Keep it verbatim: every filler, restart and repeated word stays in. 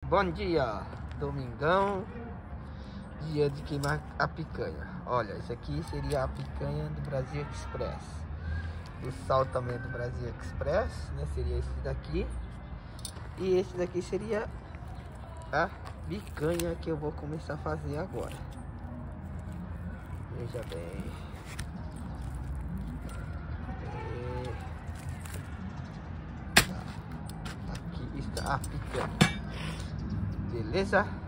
Bom dia, domingão, dia de queimar a picanha. Olha, isso aqui seria a picanha do Brasil Express. O sal também do Brasil Express, né? Seria esse daqui. E esse daqui seria a picanha que eu vou começar a fazer agora. Veja bem. Aqui está a picanha. Beleza?